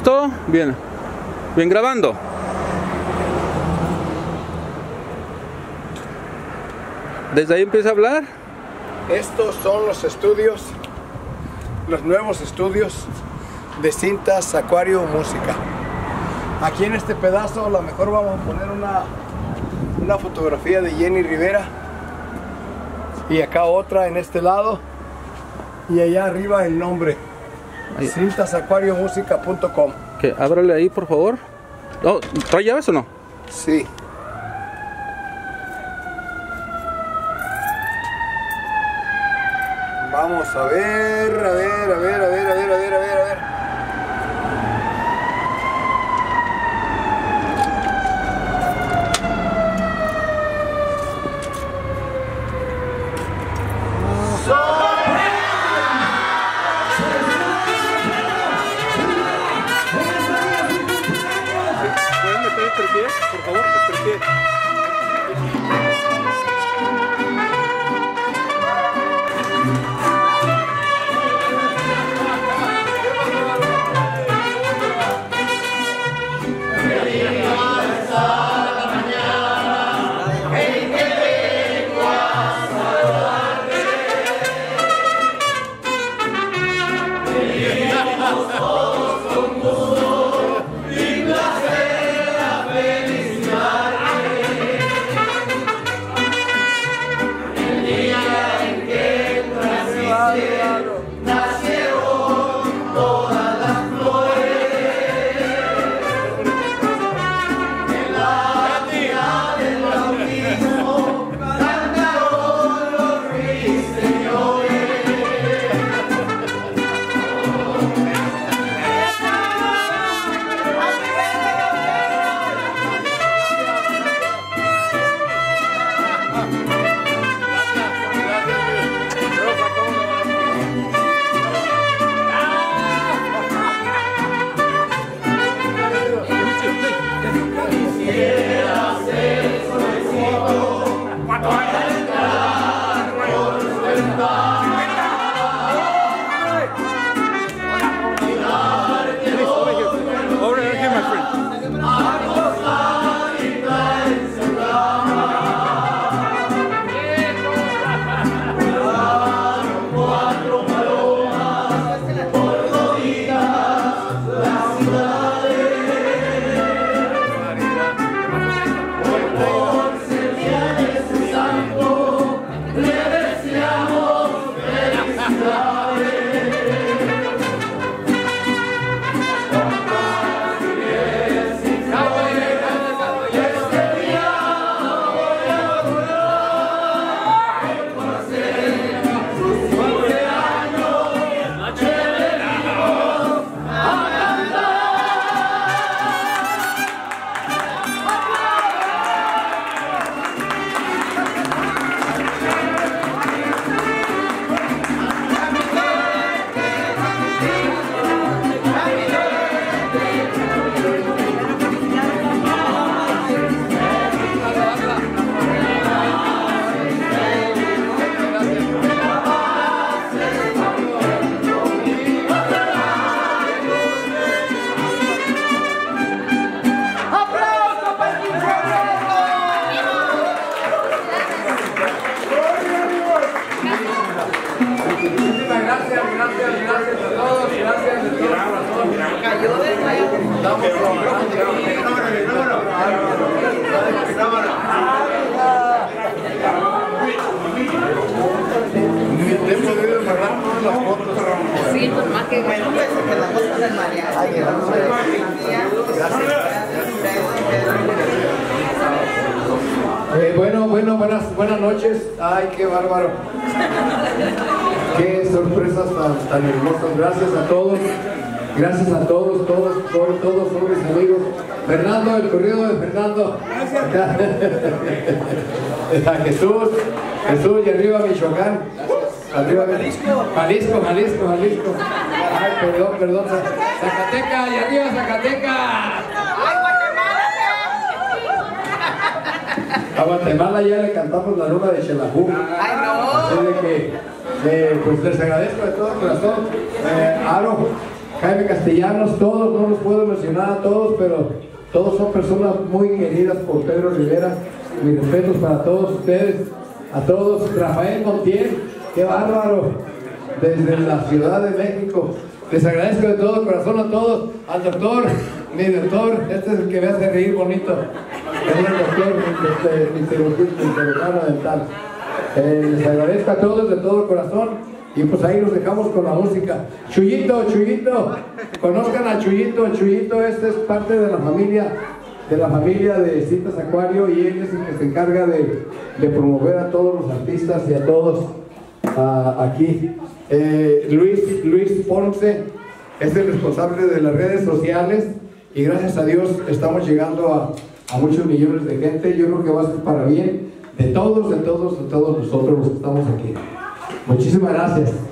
¿Listo? Bien. Bien, grabando. ¿Desde ahí empieza a hablar? Estos son los estudios, los nuevos estudios de Cintas Acuario Música. Aquí en este pedazo a lo mejor vamos a poner una fotografía de Jenny Rivera. Y acá otra en este lado. Y allá arriba el nombre. cintasacuariomusica.com. Que ábrale ahí, por favor. Oh, ¿trae llaves o no? Sí. Vamos a ver, a ver, a ver, a ver, a ver, a ver, a ver, a ver. ¿Pueden meter el pie, por favor? El pie. Sí, pues más que bueno, pues que la cosa del mariachi. Buenas noches. Ay, qué bárbaro. Qué sorpresas tan hermosas. Gracias a todos. Gracias a todos, todos son mis amigos. Fernando, el corrido de Fernando. A Jesús, y arriba Michoacán. Arriba Jalisco. Ay, perdón. Zacatecas, y arriba Zacatecas. A Guatemala ya le cantamos la luna de Xelajú. Ay, no. Así de que, pues les agradezco de todo corazón. Aro, Jaime Castellanos, todos no los puedo mencionar a todos, pero todos son personas muy queridas por Pedro Rivera. Mis respetos para todos ustedes, a todos. Rafael Montiel, qué bárbaro, desde la Ciudad de México. Les agradezco de todo corazón a todos, al doctor, mi doctor, este es el que me hace reír bonito, es el doctor, mi cirujano dental. Les agradezco a todos de todo corazón y pues ahí nos dejamos con la música. Chuyito, conozcan a Chuyito, este es parte de la familia de Cintas Acuario y él es el que se encarga de promover a todos los artistas y a todos aquí. Luis Ponce es el responsable de las redes sociales y gracias a Dios estamos llegando a muchos millones de gente. Yo creo que va a ser para bien de todos nosotros los que estamos aquí. Muchísimas gracias.